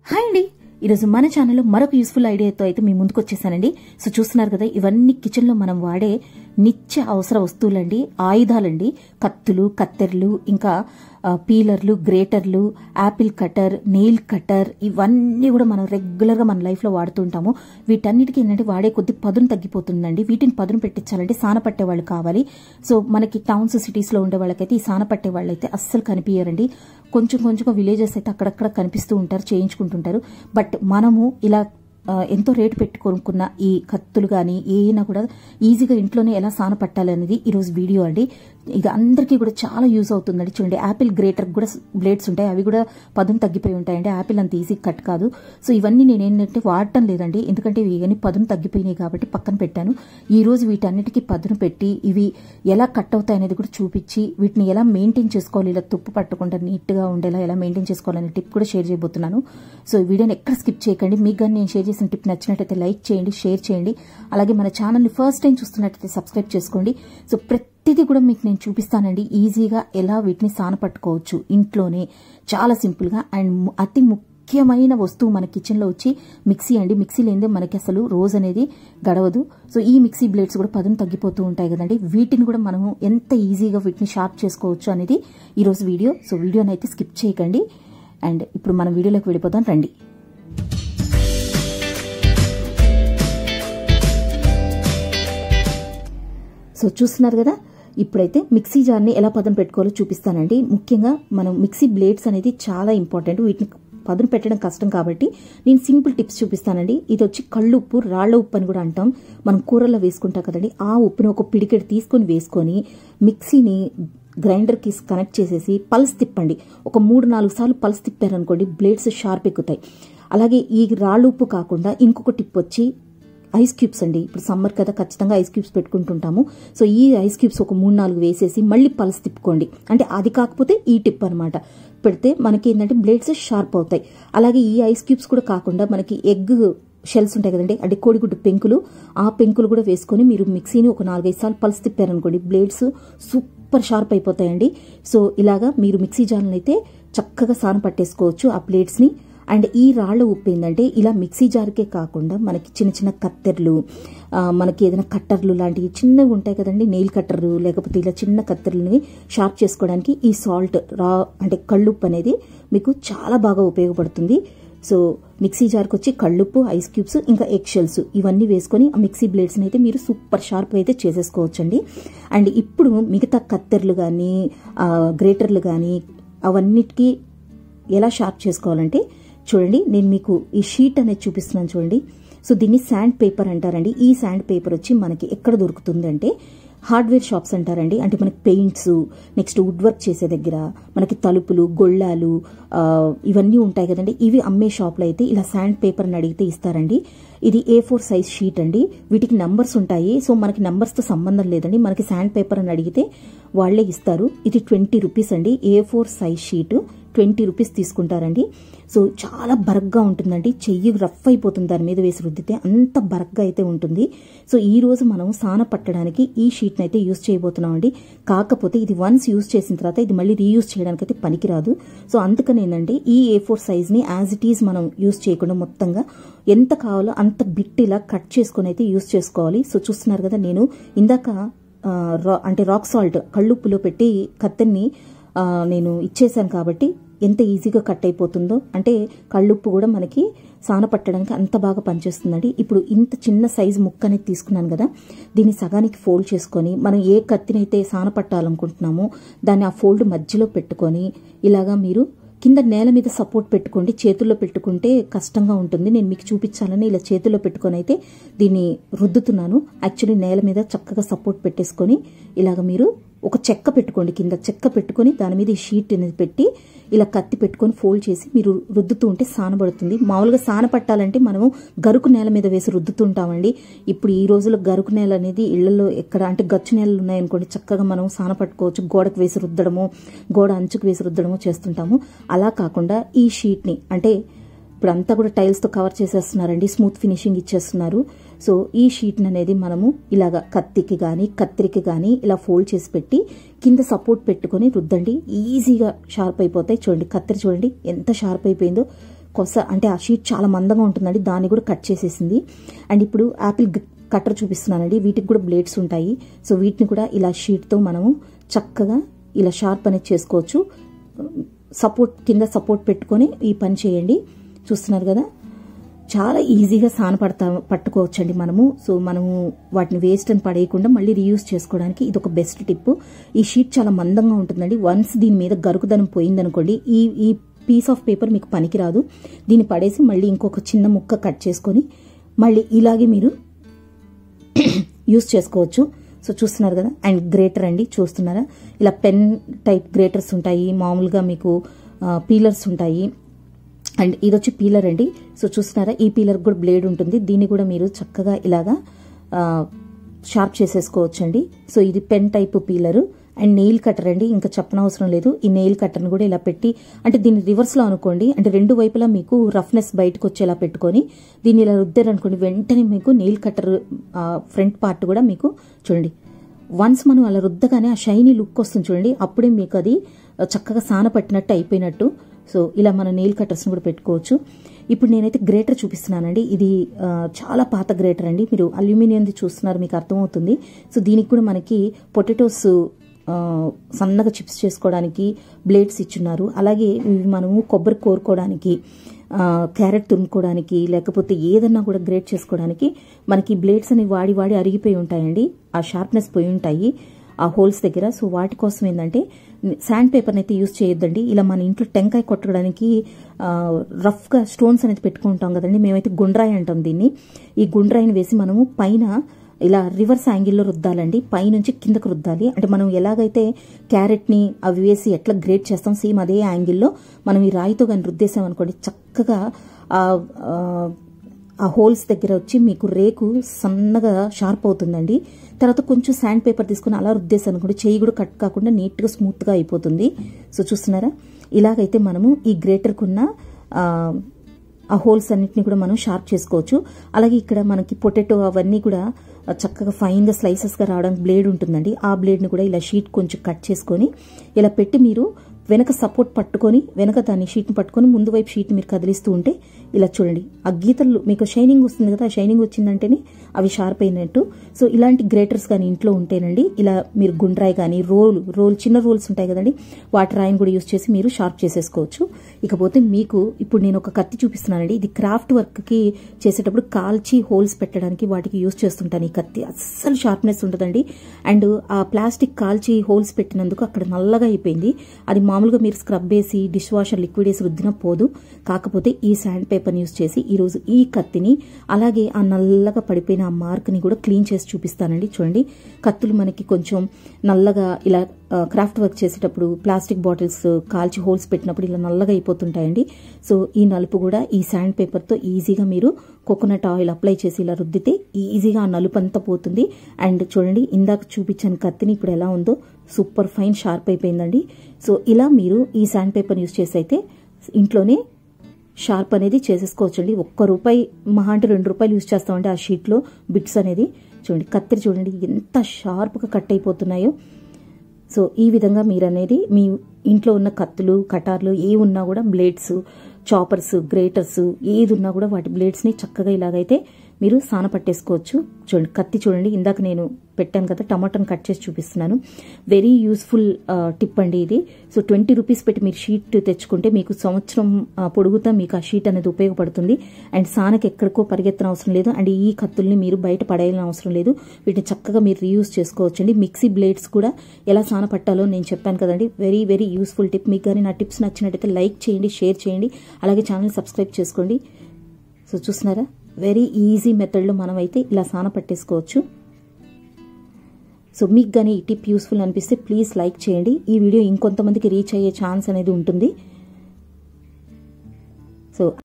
Hi అండి, ఈరోజు మన ఛానల్లో మరొక యూస్ఫుల్ ఐడియాతో అయితే మీ ముందుకు వచ్చేసానండి. సో చూస్తున్నారు కదా, ఇవన్నీ కిచెన్లో మనం వాడే నిత్య అవసర వస్తువులండి, ఆయుధాలండి. కత్తులు, కత్తెరలు, ఇంకా పీలర్లు, గ్రేటర్లు, యాపిల్ కటర్, నెయిల్ కటర్, ఇవన్నీ కూడా మనం రెగ్యులర్గా మన లైఫ్లో వాడుతూ ఉంటాము. వీటన్నిటికీ ఏంటంటే వాడే కొద్ది పదును తగ్గిపోతుందండి. వీటిని పదును పెట్టించాలంటే సాన పట్టే వాళ్ళు కావాలి. సో మనకి టౌన్స్, సిటీస్లో ఉండే వాళ్ళకైతే ఈ సాన పట్టే వాళ్ళు అయితే అస్సలు కనిపించారండి. కొంచెం విలేజెస్ అయితే అక్కడక్కడ కనిపిస్తూ ఉంటారు, చేయించుకుంటుంటారు. బట్ మనము ఇలా ఎంతో రేటు పెట్టి కొనుక్కున్న ఈ కత్తులు కానీ ఏమైనా కూడా ఈజీగా ఇంట్లోనే ఎలా సాన పట్టాలనేది ఈరోజు వీడియో అండి. ఇది అందరికీ కూడా చాలా యూజ్ అవుతుందండి. చూడండి, యాపిల్ గ్రేటర్ కూడా బ్లేడ్స్ ఉంటాయి, అవి కూడా పదును తగ్గిపోయి ఉంటాయండి. యాపిల్ అంత ఈజీ కట్ కాదు. సో ఇవన్నీ నేను ఏంటంటే వాడటం లేదండి, ఎందుకంటే ఇవన్నీ పదును తగ్గిపోయినాయి కాబట్టి పక్కన పెట్టాను. ఈ రోజు వీటన్నిటికీ పదును పెట్టి ఇవి ఎలా కట్ అవుతాయి అనేది కూడా చూపించి వీటిని ఎలా మెయింటైన్ చేసుకోవాలి, ఇలా తుప్పు పట్టకుండా నీట్గా ఉండేలా ఎలా మెయింటైన్ చేసుకోవాలనే టిప్ కూడా షేర్ చేయబోతున్నాను. సో ఈ వీడియోని ఎక్కడ స్కిప్ చేయకండి. మీకు కానీ నేను షేర్ చేసిన టిప్ నచ్చినట్టయితే లైక్ చేయండి, షేర్ చేయండి. అలాగే మన ఛానల్ని ఫస్ట్ టైం చూస్తున్నట్టయితే సబ్స్క్రైబ్ చేసుకోండి. సో ప్రతిదీ కూడా మీకు నేను చూపిస్తానండి, ఈజీగా ఎలా వీటిని సాన పట్టుకోవచ్చు ఇంట్లోనే, చాలా సింపుల్గా. అండ్ అతి ముఖ్యమైన వస్తువు మన కిచెన్లో వచ్చి మిక్సీ అండి. మిక్సీ లేనిదే మనకి అసలు రోజు అనేది గడవదు. సో ఈ మిక్సీ బ్లేడ్స్ కూడా పదును తగ్గిపోతూ ఉంటాయి కదండి. వీటిని కూడా మనము ఎంత ఈజీగా వీటిని షార్ప్ చేసుకోవచ్చు అనేది ఈరోజు వీడియో. సో వీడియోని అయితే స్కిప్ చేయకండి. అండ్ ఇప్పుడు మనం వీడియోలోకి వెళ్ళిపోదాం రండి. సో చూస్తున్నారు కదా, ఇప్పుడైతే మిక్సీ జార్ని ఎలా పదును పెట్టుకోవాలో చూపిస్తానండి. ముఖ్యంగా మనం మిక్సీ బ్లేడ్స్ అనేది చాలా ఇంపార్టెంట్. వీటిని పదును పెట్టడం కష్టం కాబట్టి నేను సింపుల్ టిప్స్ చూపిస్తానండి. ఇది వచ్చి కళ్ళు ఉప్పు, రాళ్ల ఉప్పు అని కూడా అంటాం. మనం కూరల్లో వేసుకుంటాం కదండి, ఆ ఉప్పుని ఒక పిడికెడు తీసుకొని వేసుకొని మిక్సీని గ్రైండర్కి కనెక్ట్ చేసేసి పల్స్ తిప్పండి. ఒక 3-4 సార్లు పల్స్ తిప్పారనుకోండి, బ్లేడ్స్ షార్ప్ ఎక్కుతాయి. అలాగే ఈ రాళ్ల ఉప్పు కాకుండా ఇంకొక టిప్ వచ్చి ఐస్ క్యూబ్స్ అండి. ఇప్పుడు సమ్మర్ కదా, ఖచ్చితంగా ఐస్ క్యూబ్స్ పెట్టుకుంటుంటాము. సో ఈ ఐస్ క్యూబ్స్ ఒక 3-4 వేసేసి మళ్ళీ పల్స్ తిప్పుకోండి. అంటే అది కాకపోతే ఈ టిప్ అనమాట. పెడితే మనకి ఏంటంటే బ్లేడ్స్ షార్ప్ అవుతాయి. అలాగే ఈ ఐస్ క్యూబ్స్ కూడా కాకుండా మనకి ఎగ్ షెల్స్ ఉంటాయి కదండి, అంటే కోడిగుడ్డు పెంకులు, ఆ పెంకులు కూడా వేసుకొని మీరు మిక్సీని ఒక 4-5 సార్లు పల్స్ తిప్పారనుకోండి, బ్లేడ్స్ సూపర్ షార్ప్ అయిపోతాయండి. సో ఇలాగా మీరు మిక్సీ జార్లను అయితే చక్కగా సాన పట్టేసుకోవచ్చు ఆ బ్లేడ్స్ని. అండ్ ఈ రాళ్ల ఉప్పు ఏంటంటే ఇలా మిక్సీ జార్కే కాకుండా మనకి చిన్న కత్తెరలు, మనకి ఏదైనా కట్టర్లు లాంటివి చిన్నవి ఉంటాయి కదండి, నెయిల్ కట్టర్లు, లేకపోతే ఇలా చిన్న కత్తెరలని షార్ప్ చేసుకోవడానికి ఈ సాల్ట్ అంటే కళ్ళుప్పు అనేది మీకు చాలా బాగా ఉపయోగపడుతుంది. సో మిక్సీ జార్కి వచ్చి కళ్ళుప్పు, ఐస్ క్యూబ్స్, ఇంకా ఎగ్ షెల్స్ ఇవన్నీ వేసుకొని ఆ మిక్సీ బ్లేడ్స్ని అయితే మీరు సూపర్ షార్ప్గా అయితే చేసేసుకోవచ్చండి. అండ్ ఇప్పుడు మిగతా కత్తెరలు కానీ గ్రేటర్లు కానీ అవన్నిటికీ ఎలా షార్ప్ చేసుకోవాలంటే చూడండి, నేను మీకు ఈ షీట్ అనేది చూపిస్తున్నాను చూడండి. సో దీన్ని శాండ్ పేపర్ అంటారండి. ఈ శాండ్ పేపర్ వచ్చి మనకి ఎక్కడ దొరుకుతుంది అంటే హార్డ్వేర్ షాప్స్ అంటారండి. అంటే మనకి పెయింట్స్, నెక్స్ట్ వుడ్ వర్క్ చేసే దగ్గర మనకి తలుపులు, గొళ్ళాలు ఇవన్నీ ఉంటాయి కదండి, ఇవి అమ్మే షాప్లో అయితే ఇలా శాండ్ పేపర్ అని అడిగితే ఇస్తారండి. ఇది A4 సైజ్ షీట్ అండి. వీటికి నంబర్స్ ఉంటాయి. సో మనకి నంబర్స్తో సంబంధం లేదండి, మనకి శాండ్ పేపర్ అని అడిగితే వాళ్లే ఇస్తారు. ఇది 20 రూపీస్ అండి. A4 సైజ్ షీట్ 20 రూపీస్ తీసుకుంటారండి. సో చాలా బరగ్గా ఉంటుందండి, చెయ్యి రఫ్ అయిపోతుంది దాని మీద వేసి రుద్దితే, అంత బరగ్గా అయితే ఉంటుంది. సో ఈ రోజు మనం సాన పట్టడానికి ఈ షీట్ని అయితే యూజ్ చేయబోతున్నామండి. కాకపోతే ఇది వన్స్ యూజ్ చేసిన తర్వాత ఇది మళ్ళీ రీయూజ్ చేయడానికి అయితే పనికిరాదు. సో అందుకని ఏంటంటే ఈ A4 సైజ్ని యాజ్ ఇట్ ఈజ్ మనం యూజ్ చేయకుండా మొత్తంగా ఎంత కావాలో అంత బిట్ ఇలా కట్ చేసుకొని అయితే యూజ్ చేసుకోవాలి. సో చూస్తున్నారు కదా, నేను ఇందాక అంటే రాక్ సాల్ట్ కళ్ళుప్పులో పెట్టి కత్తెన్ని నేను ఇచ్చేసాను కాబట్టి ఎంత ఈజీగా కట్ అయిపోతుందో. అంటే కళ్ళుప్పు కూడా మనకి సాన పట్టడానికి అంత బాగా పనిచేస్తుందండి. ఇప్పుడు ఇంత చిన్న సైజు ముక్క అనేది తీసుకున్నాను కదా, దీన్ని సగానికి ఫోల్డ్ చేసుకొని మనం ఏ కత్తినైతే సాన పట్టాలనుకుంటున్నామో దాన్ని ఆ ఫోల్డ్ మధ్యలో పెట్టుకొని ఇలాగా మీరు కింద నేల మీద సపోర్ట్ పెట్టుకోండి. చేతుల్లో పెట్టుకుంటే కష్టంగా ఉంటుంది. నేను మీకు చూపించాలని ఇలా చేతుల్లో పెట్టుకొని అయితే దీన్ని రుద్దుతున్నాను. యాక్చువల్లీ నేల మీద చక్కగా సపోర్ట్ పెట్టేసుకొని ఇలాగ మీరు ఒక చెక్క పెట్టుకోండి, కింద చెక్క పెట్టుకొని దాని మీద ఈ షీట్ అనేది పెట్టి ఇలా కత్తి పెట్టుకొని ఫోల్డ్ చేసి మీరు రుద్దుతూ ఉంటే సానబడుతుంది. మామూలుగా సాన పట్టాలంటే మనము గరుకు నేల మీద వేసి రుద్దుతుంటామండి. ఇప్పుడు ఈ రోజుల్లో గరుకు నేల అనేది ఇళ్లలో ఎక్కడ అంటే గచ్చు నేలలు ఉన్నాయనుకోండి, చక్కగా మనం సాన పట్టుకోవచ్చు. గోడకు వేసి రుద్దడము, గోడ అంచుకు వేసి రుద్దడము చేస్తుంటాము. అలా కాకుండా ఈ షీట్ని అంటే ఇప్పుడు అంతా కూడా టైల్స్తో కవర్ చేసేస్తున్నారండి, స్మూత్ ఫినిషింగ్ ఇచ్చేస్తున్నారు. సో ఈ షీట్ని అనేది మనము ఇలాగా కత్తికి కానీ కత్తిరికి కానీ ఇలా ఫోల్డ్ చేసి పెట్టి కింద సపోర్ట్ పెట్టుకొని రుద్దండి, ఈజీగా షార్ప్ అయిపోతాయి. చూడండి కత్తిరి చూడండి ఎంత షార్ప్ అయిపోయిందో. కొస అంటే ఆ షీట్ చాలా మందంగా ఉంటుందండి, దాన్ని కూడా కట్ చేసేసింది. అండ్ ఇప్పుడు యాపిల్ కట్టర్ చూపిస్తున్నానండి, వీటికి కూడా బ్లేడ్స్ ఉంటాయి. సో వీటిని కూడా ఇలా షీట్తో మనము చక్కగా ఇలా షార్ప్ అనేది చేసుకోవచ్చు. కింద సపోర్ట్ పెట్టుకొని ఈ పని చేయండి. చూస్తున్నారు కదా, చాలా ఈజీగా పట్టుకోవచ్చండి మనము. సో మనము వాటిని వేస్ట్ అని పడేయకుండా మళ్ళీ రీయూజ్ చేసుకోవడానికి ఇది ఒక బెస్ట్ టిప్. ఈ షీట్ చాలా మందంగా ఉంటుందండి. వన్స్ దీని మీద గరుకుదనం పోయిందనుకోండి, ఈ పీస్ ఆఫ్ పేపర్ మీకు పనికిరాదు. దీన్ని పడేసి మళ్ళీ ఇంకొక చిన్న ముక్క కట్ చేసుకొని మళ్ళీ ఇలాగే మీరు యూజ్ చేసుకోవచ్చు. సో చూస్తున్నారు కదా. అండ్ గ్రేటర్ అండి, చూస్తున్నారా, ఇలా పెన్ టైప్ గ్రేటర్స్ ఉంటాయి, మామూలుగా మీకు పీలర్స్ ఉంటాయి. అండ్ ఇది వచ్చి పీలర్ అండి. సో చూస్తున్నారా, ఈ పీలర్ కూడా బ్లేడ్ ఉంటుంది. దీన్ని కూడా మీరు చక్కగా ఇలాగా షార్ప్ చేసేసుకోవచ్చు అండి. సో ఇది pen type peeler. And nail cutter అండి, ఇంకా చెప్పనవసరం లేదు. ఈ నెయిల్ కట్టర్ని కూడా ఇలా పెట్టి, అంటే దీన్ని రివర్స్లో అనుకోండి, అంటే రెండు వైపులా మీకు రఫ్నెస్ బయటకు వచ్చేలా పెట్టుకొని దీన్ని ఇలా రుద్దారనుకోండి, వెంటనే మీకు నెయిల్ కట్టర్ ఫ్రంట్ పార్ట్ కూడా మీకు చూడండి, వన్స్ మనం అలా రుద్దగానే ఆ షైనీ లుక్ వస్తుంది చూడండి, అప్పుడే మీకు అది చక్కగా సాన పట్టినట్టు అయిపోయినట్టు. సో ఇలా మన నెయిల్ కట్టర్స్ని కూడా పెట్టుకోవచ్చు. ఇప్పుడు నేనైతే గ్రేటర్ చూపిస్తున్నానండి. ఇది చాలా పాత గ్రేటర్ అండి, మీరు అల్యూమినియంది చూస్తున్నారు, మీకు అర్థమవుతుంది. సో దీనికి కూడా మనకి పొటాటోస్ సన్నగా చిప్స్ చేసుకోవడానికి బ్లేడ్స్ ఇచ్చున్నారు. అలాగే ఇవి మనము కొబ్బరి కోరుకోవడానికి, క్యారెట్ తురుముకోవడానికి, లేకపోతే ఏదన్నా కూడా గ్రేట్ చేసుకోవడానికి మనకి బ్లేడ్స్ అనేవి వాడి వాడి అరిగిపోయి ఉంటాయండి, ఆ షార్ప్నెస్ పోయి ఉంటాయి ఆ హోల్స్ దగ్గర. సో వాటి కోసం ఏంటంటే శాండ్ పేపర్ని అయితే యూజ్ చేయొద్దండి. ఇలా మన ఇంట్లో టెంకాయ కొట్టడానికి రఫ్గా స్టోన్స్ అనేది పెట్టుకుంటాం కదండి, మేమైతే గుండ్రాయి అంటాం దీన్ని. ఈ గుండ్రాయిని వేసి మనము పైన ఇలా రివర్స్ యాంగిల్లో రుద్దాలండి, పైనుంచి కిందకు రుద్దాలి. అంటే మనం ఎలాగైతే క్యారెట్ని అవి వేసి ఎట్లా గ్రేట్ చేస్తాం, సేమ్ అదే యాంగిల్లో మనం ఈ రాయితో కానీ రుద్దేసామనుకోండి, చక్కగా ఆ హోల్స్ దగ్గర వచ్చి మీకు రేకు సన్నగా షార్ప్ అవుతుందండి. తర్వాత కొంచెం శాండ్ పేపర్ తీసుకుని అలా రుద్దేశాను అనుకోండి, చేయి కూడా కట్ కాకుండా నీట్గా స్మూత్గా అయిపోతుంది. సో చూస్తున్నారా, ఇలాగైతే మనము ఈ గ్రేటర్కున్న ఆ హోల్స్ అన్నిటిని కూడా మనం షార్ప్ చేసుకోవచ్చు. అలాగే ఇక్కడ మనకి పొటాటో అవన్నీ కూడా చక్కగా ఫైన్గా స్లైసెస్గా రావడానికి బ్లేడ్ ఉంటుందండి. ఆ బ్లేడ్ని కూడా ఇలా షీట్ కొంచెం కట్ చేసుకొని ఇలా పెట్టి మీరు వెనక సపోర్ట్ పట్టుకొని వెనక దాన్ని షీట్ని పట్టుకొని ముందు వైపు షీట్ని మీరు కదిలిస్తూ ఉంటే ఇలా చూడండి, ఆ గీతలు మీకు షైనింగ్ వస్తుంది కదా, ఆ షైనింగ్ వచ్చిందంటేనే అవి షార్ప్ అయినట్టు. సో ఇలాంటి గ్రేటర్స్ కానీ ఇంట్లో ఉంటేనండి, ఇలా మీరు గుండ్రాయి కానీ రోల్ చిన్న రోల్స్ ఉంటాయి కదండి, వాటి రాయిని కూడా యూజ్ చేసి మీరు షార్ప్ చేసేసుకోవచ్చు. ఇకపోతే మీకు ఇప్పుడు నేను ఒక కత్తి చూపిస్తున్నానండి. ఇది క్రాఫ్ట్ వర్క్కి చేసేటప్పుడు కాల్చి హోల్స్ పెట్టడానికి వాటికి యూజ్ చేస్తుంటాను. ఈ కత్తి అస్సలు షార్ప్నెస్ ఉంటుందండి. అండ్ ఆ ప్లాస్టిక్ కాల్చి హోల్స్ పెట్టినందుకు అక్కడ నల్లగా అయిపోయింది. అది మామూలుగా మీరు స్క్రబ్ వేసి డిష్ వాషర్ లిక్విడ్ వేసి రుద్దినా పోదు. కాకపోతే ఈ శాండ్ పేపర్ యూజ్ చేసి ఈరోజు ఈ కత్తిని అలాగే ఆ నల్లగా పడిపోయిన ఆ మార్క్ని కూడా క్లీన్ చేసి చూపిస్తానండి. చూడండి, కత్తులు మనకి కొంచెం నల్లగా ఇలా క్రాఫ్ట్ వర్క్ చేసేటప్పుడు ప్లాస్టిక్ బాటిల్స్ కాల్చి హోల్స్ పెట్టినప్పుడు ఇలా నల్లగా అయిపోతుంటాయండి. సో ఈ నలుపు కూడా ఈ శాండ్ పేపర్తో ఈజీగా మీరు కోకోనట్ ఆయిల్ అప్లై చేసి ఇలా రుద్దితే ఈజీగా ఆ నలుపు అంతా పోతుంది. అండ్ చూడండి, ఇందాక చూపించిన కత్తిని ఇప్పుడు ఎలా ఉందో సూపర్ ఫైన్ షార్ప్ అయిపోయిందండి. సో ఇలా మీరు ఈ శాండ్ పేపర్ యూజ్ చేసి అయితే ఇంట్లోనే షార్ప్ అనేది చేసేసుకోవచ్చండి. ₹1 మహా అంటే ₹2 యూజ్ చేస్తామండి ఆ షీట్లో బిట్స్ అనేది. చూడండి, కత్తిరి చూడండి ఎంత షార్ప్గా కట్ అయిపోతున్నాయో. సో ఈ విధంగా మీరు అనేది మీ ఇంట్లో ఉన్న కత్తులు, కటార్లు ఏ ఉన్నా కూడా బ్లేడ్స్, చాపర్స్, గ్రేటర్స్ ఏది ఉన్నా కూడా వాటి బ్లేడ్స్ని చక్కగా ఇలాగైతే మీరు సాన పట్టేసుకోవచ్చు. చూడండి, కత్తి చూడండి, ఇందాక నేను పెట్టాను కదా, టమాటాను కట్ చేసి చూపిస్తున్నాను. వెరీ యూస్ఫుల్ టిప్ అండి ఇది. సో ₹20 పెట్టి మీరు షీట్ తెచ్చుకుంటే మీకు సంవత్సరం పొడుగుతా మీకు ఆ షీట్ అనేది ఉపయోగపడుతుంది. అండ్ సానకి ఎక్కడికో పరిగెత్తన అవసరం లేదు. అండ్ ఈ కత్తుల్ని మీరు బయట పడేయాలని అవసరం లేదు. వీటిని చక్కగా మీరు రీయూజ్ చేసుకోవచ్చండి. మిక్సీ బ్లేడ్స్ కూడా ఎలా సాన పట్టాలో నేను చెప్పాను కదండి. Very very useful tip. మీకు కానీ నా టిప్స్ నచ్చినట్టయితే లైక్ చేయండి, షేర్ చేయండి, అలాగే ఛానల్ సబ్స్క్రైబ్ చేసుకోండి. సో చూస్తున్నారా, వెరీ ఈజీ మెథడ్లో మనమైతే ఇలా సాన పట్టేసుకోవచ్చు. సో మీకు కానీ ఈ టిప్ యూస్ఫుల్ అనిపిస్తే ప్లీజ్ లైక్ చేయండి. ఈ వీడియో ఇంకొంతమందికి రీచ్ అయ్యే ఛాన్స్ అనేది ఉంటుంది. సో